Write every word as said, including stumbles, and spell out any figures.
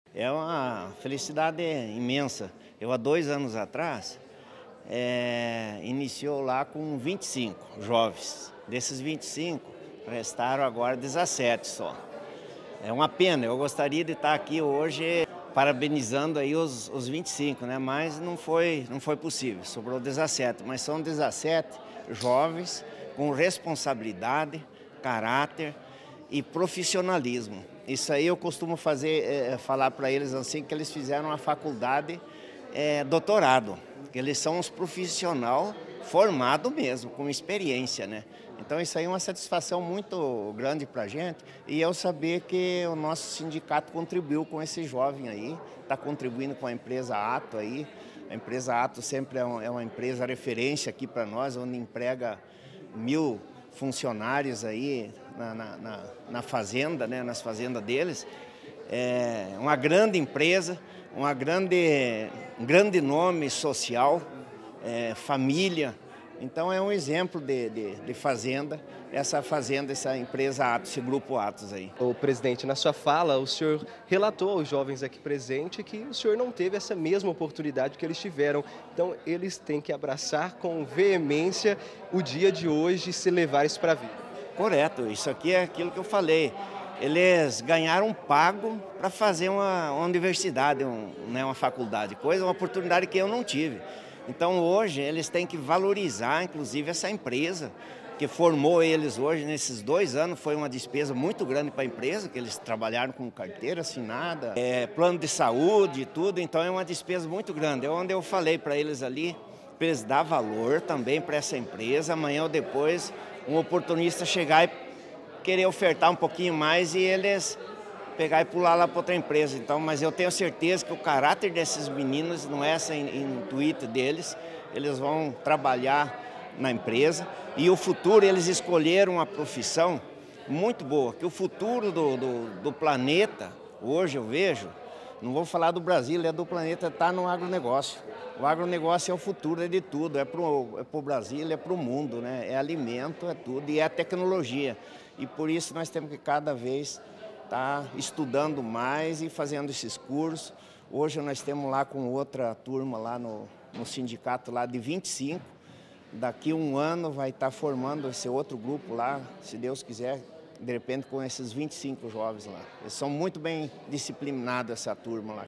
É uma felicidade imensa. Eu, há dois anos atrás, é, iniciou lá com vinte e cinco jovens. Desses vinte e cinco, restaram agora dezessete só. É uma pena, eu gostaria de estar aqui hoje parabenizando aí os, os vinte e cinco, né? Mas não foi, não foi possível, sobrou dezessete. Mas são dezessete jovens com responsabilidade, caráter e profissionalismo. Isso aí eu costumo fazer, é, falar para eles assim, que eles fizeram a faculdade é, doutorado, que eles são uns profissional formado mesmo, com experiência, né? Então isso aí é uma satisfação muito grande para a gente e eu saber que o nosso sindicato contribuiu com esse jovem aí, está contribuindo com a empresa Ato aí. A empresa Ato sempre é uma, é uma empresa referência aqui para nós, onde emprega mil funcionários aí na, na, na, na fazenda, né, nas fazendas deles. É uma grande empresa, uma grande, um grande nome social, é, família. Então é um exemplo de, de, de fazenda, essa fazenda, essa empresa Atos, esse grupo Atos aí. O presidente, na sua fala, o senhor relatou aos jovens aqui presentes que o senhor não teve essa mesma oportunidade que eles tiveram. Então eles têm que abraçar com veemência o dia de hoje e se levar isso para a vida. Correto, isso aqui é aquilo que eu falei. Eles ganharam pago para fazer uma, uma universidade, um, né, uma faculdade, coisa, uma oportunidade que eu não tive. Então hoje eles têm que valorizar, inclusive, essa empresa que formou eles hoje nesses dois anos. Foi uma despesa muito grande para a empresa, que eles trabalharam com carteira assinada, é, plano de saúde e tudo, então é uma despesa muito grande. É onde eu falei para eles ali, para eles dar valor também para essa empresa, amanhã ou depois um oportunista chegar e querer ofertar um pouquinho mais e eles pegar e pular lá para outra empresa. Então, mas eu tenho certeza que o caráter desses meninos não é esse intuito deles. Eles vão trabalhar na empresa e o futuro, eles escolheram uma profissão muito boa, que o futuro do, do, do planeta, hoje eu vejo, não vou falar do Brasil, é do planeta, está no agronegócio. O agronegócio é o futuro, é de tudo, é para o é pro Brasil, é para o mundo, né? É alimento, é tudo, e é tecnologia. E por isso nós temos que cada vez estar estudando mais e fazendo esses cursos. Hoje nós temos lá com outra turma lá no, no sindicato lá de vinte e cinco. Daqui a um ano vai estar formando esse outro grupo lá, se Deus quiser, de repente com esses vinte e cinco jovens lá. Eles são muito bem disciplinados, essa turma lá.